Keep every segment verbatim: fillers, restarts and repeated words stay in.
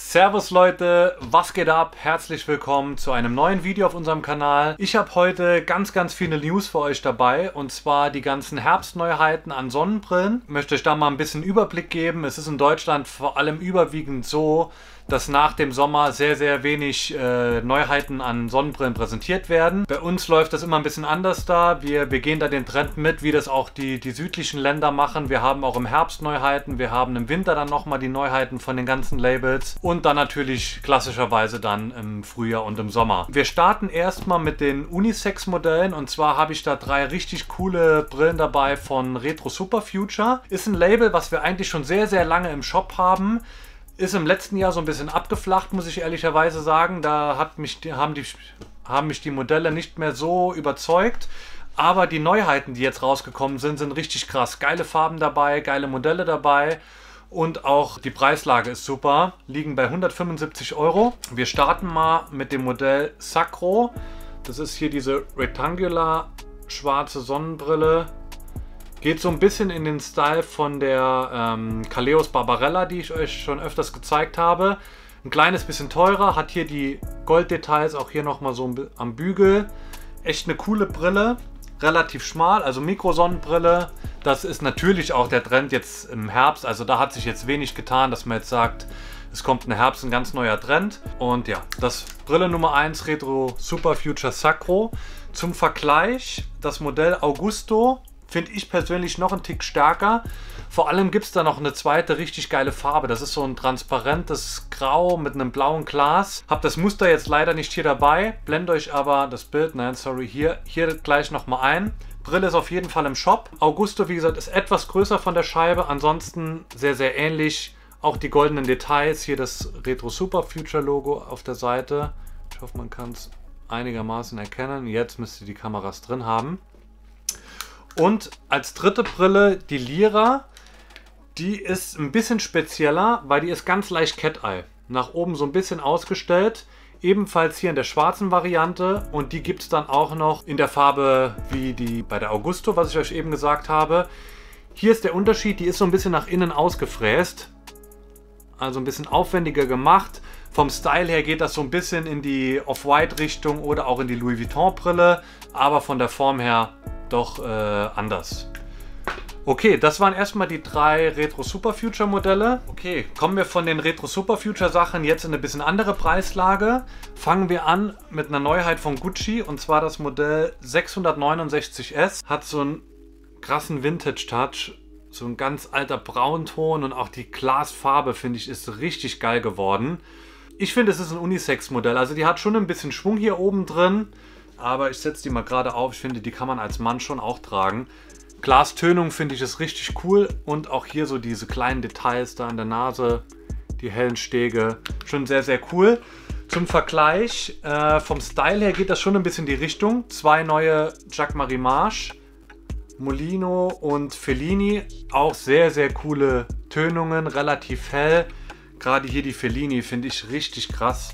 Servus Leute, was geht ab? Herzlich willkommen zu einem neuen Video auf unserem Kanal. Ich habe heute ganz, ganz viele News für euch dabei und zwar die ganzen Herbstneuheiten an Sonnenbrillen. Ich möchte euch da mal ein bisschen Überblick geben. Es ist in Deutschland vor allem überwiegend so, dass nach dem Sommer sehr, sehr wenig äh, Neuheiten an Sonnenbrillen präsentiert werden. Bei uns läuft das immer ein bisschen anders da. Wir, wir gehen da den Trend mit, wie das auch die, die südlichen Länder machen. Wir haben auch im Herbst Neuheiten, wir haben im Winter dann nochmal die Neuheiten von den ganzen Labels und dann natürlich klassischerweise dann im Frühjahr und im Sommer. Wir starten erstmal mit den Unisex-Modellen und zwar habe ich da drei richtig coole Brillen dabei von Retro Super Future. Ist ein Label, was wir eigentlich schon sehr, sehr lange im Shop haben. Ist im letzten Jahr so ein bisschen abgeflacht, muss ich ehrlicherweise sagen. Da hat mich, haben, die, haben mich die Modelle nicht mehr so überzeugt. Aber die Neuheiten, die jetzt rausgekommen sind, sind richtig krass. Geile Farben dabei, geile Modelle dabei. Und auch die Preislage ist super. Liegen bei hundertfünfundsiebzig Euro. Wir starten mal mit dem Modell Sacro. Das ist hier diese Rectangular schwarze Sonnenbrille. Geht so ein bisschen in den Style von der ähm, Kaleos Barbarella, die ich euch schon öfters gezeigt habe. Ein kleines bisschen teurer, hat hier die Golddetails, auch hier nochmal so am Bügel. Echt eine coole Brille, relativ schmal, also Mikrosonnenbrille. Das ist natürlich auch der Trend jetzt im Herbst, also da hat sich jetzt wenig getan, dass man jetzt sagt, es kommt im Herbst ein ganz neuer Trend. Und ja, das Brille Nummer eins Retro Super Future Sacro. Zum Vergleich das Modell Augusto. Finde ich persönlich noch einen Tick stärker. Vor allem gibt es da noch eine zweite richtig geile Farbe. Das ist so ein transparentes Grau mit einem blauen Glas. Hab das Muster jetzt leider nicht hier dabei. Blende euch aber das Bild, nein, sorry, hier, hier gleich nochmal ein. Brille ist auf jeden Fall im Shop. Augusto, wie gesagt, ist etwas größer von der Scheibe. Ansonsten sehr, sehr ähnlich. Auch die goldenen Details. Hier das Retro Super Future Logo auf der Seite. Ich hoffe, man kann es einigermaßen erkennen. Jetzt müsste die Kameras drin haben. Und als dritte Brille die Lyra, die ist ein bisschen spezieller, weil die ist ganz leicht Cat-Eye. Nach oben so ein bisschen ausgestellt, ebenfalls hier in der schwarzen Variante und die gibt es dann auch noch in der Farbe wie die bei der Augusto, was ich euch eben gesagt habe. Hier ist der Unterschied, die ist so ein bisschen nach innen ausgefräst, also ein bisschen aufwendiger gemacht. Vom Style her geht das so ein bisschen in die Off-White-Richtung oder auch in die Louis Vuitton-Brille, aber von der Form her doch äh, anders. Okay, das waren erstmal die drei Retro Super Future Modelle. Okay, kommen wir von den Retro Super Future Sachen jetzt in eine bisschen andere Preislage. Fangen wir an mit einer Neuheit von Gucci und zwar das Modell sechshundertneunundsechzig S. Hat so einen krassen Vintage-Touch, so ein ganz alter Braunton und auch die Glasfarbe, finde ich, ist richtig geil geworden. Ich finde, es ist ein Unisex-Modell, also die hat schon ein bisschen Schwung hier oben drin. Aber ich setze die mal gerade auf. Ich finde, die kann man als Mann schon auch tragen. Glastönung finde ich ist richtig cool. Und auch hier so diese kleinen Details da an der Nase. Die hellen Stege. Schon sehr, sehr cool. Zum Vergleich, äh, vom Style her geht das schon ein bisschen in die Richtung. Zwei neue Jacques Marie March. Molino und Fellini. Auch sehr, sehr coole Tönungen. Relativ hell. Gerade hier die Fellini finde ich richtig krass.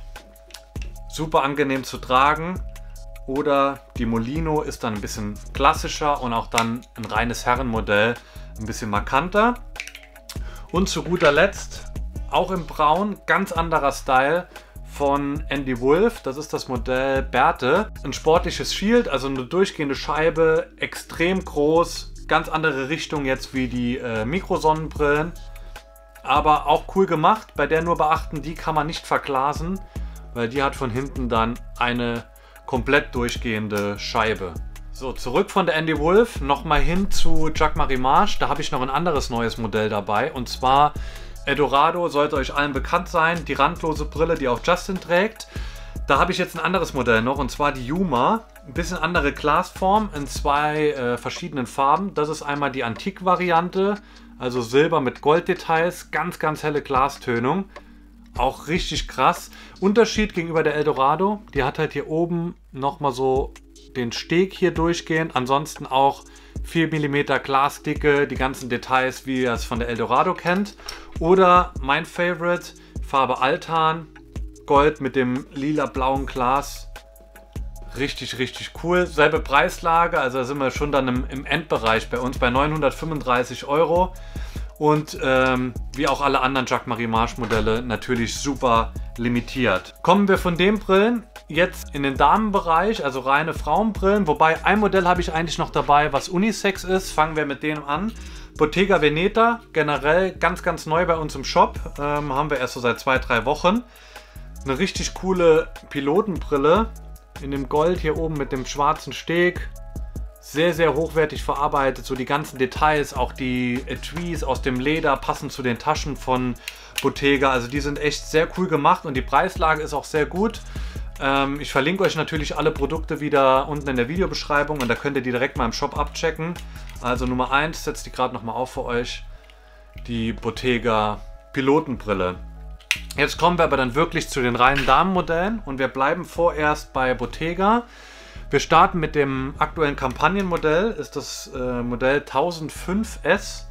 Super angenehm zu tragen. Oder die Molino ist dann ein bisschen klassischer und auch dann ein reines Herrenmodell ein bisschen markanter. Und zu guter Letzt, auch im Braun, ganz anderer Style von Andy Wolf. Das ist das Modell Berthe. Ein sportliches Shield, also eine durchgehende Scheibe, extrem groß. Ganz andere Richtung jetzt wie die äh, Mikrosonnenbrillen. Aber auch cool gemacht. Bei der nur beachten, die kann man nicht verglasen, weil die hat von hinten dann eine komplett durchgehende Scheibe. So, zurück von der Andy Wolf, nochmal hin zu Jacques Marie March. Da habe ich noch ein anderes neues Modell dabei und zwar Eldorado, sollte euch allen bekannt sein, die randlose Brille, die auch Justin trägt. Da habe ich jetzt ein anderes Modell noch und zwar die Yuma. Ein bisschen andere Glasform in zwei äh, verschiedenen Farben. Das ist einmal die Antik-Variante, also Silber mit Golddetails, ganz, ganz helle Glastönung. Auch richtig krass. Unterschied gegenüber der Eldorado. Die hat halt hier oben nochmal so den Steg hier durchgehend. Ansonsten auch vier Millimeter Glasdicke. Die ganzen Details, wie ihr es von der Eldorado kennt. Oder mein Favorite, Farbe Altan. Gold mit dem lila-blauen Glas. Richtig, richtig cool. Selbe Preislage. Also da sind wir schon dann im, im Endbereich bei uns bei neunhundertfünfunddreißig Euro. Und ähm, wie auch alle anderen Jacques Marie March Modelle natürlich super limitiert. Kommen wir von den Brillen jetzt in den Damenbereich, also reine Frauenbrillen. Wobei ein Modell habe ich eigentlich noch dabei, was Unisex ist. Fangen wir mit dem an. Bottega Veneta, generell ganz, ganz neu bei uns im Shop. Ähm, haben wir erst so seit zwei, drei Wochen. Eine richtig coole Pilotenbrille in dem Gold hier oben mit dem schwarzen Steg. Sehr, sehr hochwertig verarbeitet, so die ganzen Details, auch die Etuis aus dem Leder passen zu den Taschen von Bottega. Also die sind echt sehr cool gemacht und die Preislage ist auch sehr gut. Ähm, ich verlinke euch natürlich alle Produkte wieder unten in der Videobeschreibung und da könnt ihr die direkt mal im Shop abchecken. Also Nummer eins, setzt die gerade nochmal auf für euch, die Bottega Pilotenbrille. Jetzt kommen wir aber dann wirklich zu den reinen Damenmodellen und wir bleiben vorerst bei Bottega. Wir starten mit dem aktuellen Kampagnenmodell, ist das äh, Modell tausendfünf S.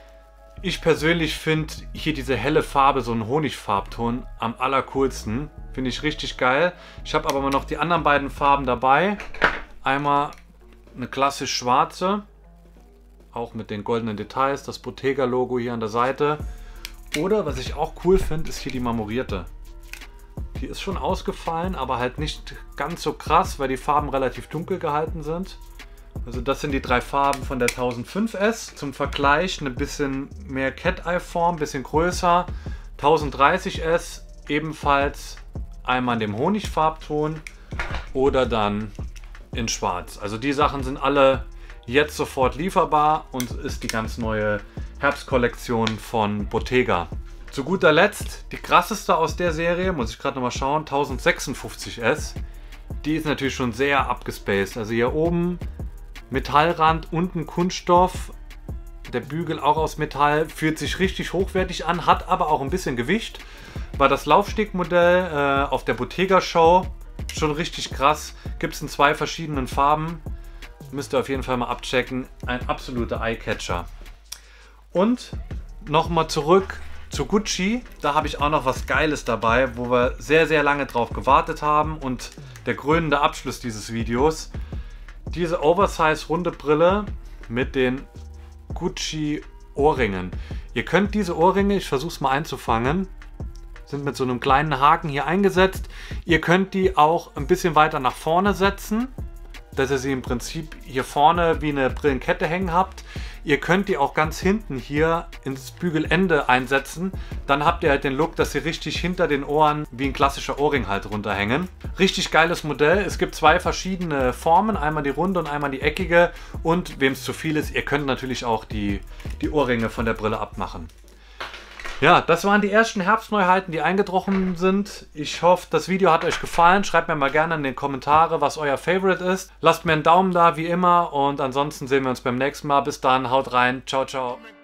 Ich persönlich finde hier diese helle Farbe, so einen Honigfarbton, am allercoolsten. Finde ich richtig geil. Ich habe aber noch die anderen beiden Farben dabei. Einmal eine klassisch schwarze, auch mit den goldenen Details, das Bottega-Logo hier an der Seite. Oder, was ich auch cool finde, ist hier die marmorierte. Die ist schon ausgefallen, aber halt nicht ganz so krass, weil die Farben relativ dunkel gehalten sind. Also das sind die drei Farben von der tausendfünf S. Zum Vergleich eine bisschen mehr Cat-Eye-Form, ein bisschen größer. tausenddreißig S ebenfalls einmal in dem Honigfarbton oder dann in schwarz. Also die Sachen sind alle jetzt sofort lieferbar und ist die ganz neue Herbstkollektion von Bottega. Zu guter Letzt, die krasseste aus der Serie, muss ich gerade nochmal schauen, tausendsechsundfünfzig S. Die ist natürlich schon sehr abgespaced. Also hier oben Metallrand, unten Kunststoff, der Bügel auch aus Metall, fühlt sich richtig hochwertig an, hat aber auch ein bisschen Gewicht. War das Laufstegmodell äh, auf der Bottega Show schon richtig krass. Gibt es in zwei verschiedenen Farben. Müsst ihr auf jeden Fall mal abchecken. Ein absoluter Eyecatcher. Und nochmal zurück zu Gucci. Da habe ich auch noch was Geiles dabei, wo wir sehr, sehr lange drauf gewartet haben. Und der krönende Abschluss dieses Videos. Diese Oversize runde Brille mit den Gucci Ohrringen. Ihr könnt diese Ohrringe, ich versuche es mal einzufangen, sind mit so einem kleinen Haken hier eingesetzt. Ihr könnt die auch ein bisschen weiter nach vorne setzen, dass ihr sie im Prinzip hier vorne wie eine Brillenkette hängen habt. Ihr könnt die auch ganz hinten hier ins Bügelende einsetzen. Dann habt ihr halt den Look, dass sie richtig hinter den Ohren wie ein klassischer Ohrring halt runterhängen. Richtig geiles Modell. Es gibt zwei verschiedene Formen. Einmal die runde und einmal die eckige. Und wem es zu viel ist, ihr könnt natürlich auch die, die Ohrringe von der Brille abmachen. Ja, das waren die ersten Herbstneuheiten, die eingetroffen sind. Ich hoffe, das Video hat euch gefallen. Schreibt mir mal gerne in den Kommentare, was euer Favorite ist. Lasst mir einen Daumen da, wie immer. Und ansonsten sehen wir uns beim nächsten Mal. Bis dann, haut rein. Ciao, ciao.